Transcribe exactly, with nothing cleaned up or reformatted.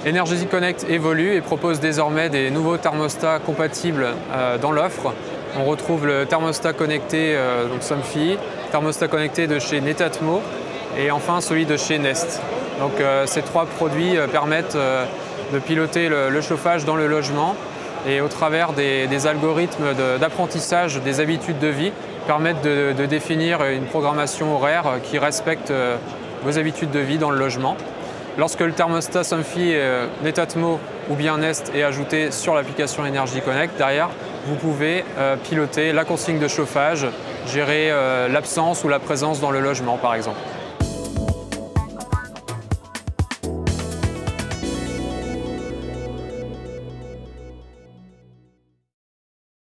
Energeasy Connect évolue et propose désormais des nouveaux thermostats compatibles euh, dans l'offre. On retrouve le thermostat connecté euh, donc Somfy, thermostat connecté de chez Netatmo et enfin celui de chez Nest. Donc euh, ces trois produits euh, permettent euh, de piloter le, le chauffage dans le logement et au travers des, des algorithmes d'apprentissage des habitudes de vie permettent de, de définir une programmation horaire qui respecte euh, vos habitudes de vie dans le logement. Lorsque le thermostat Somfy, euh, Netatmo ou bien Nest est ajouté sur l'application Energeasy Connect, derrière, vous pouvez euh, piloter la consigne de chauffage, gérer euh, l'absence ou la présence dans le logement par exemple.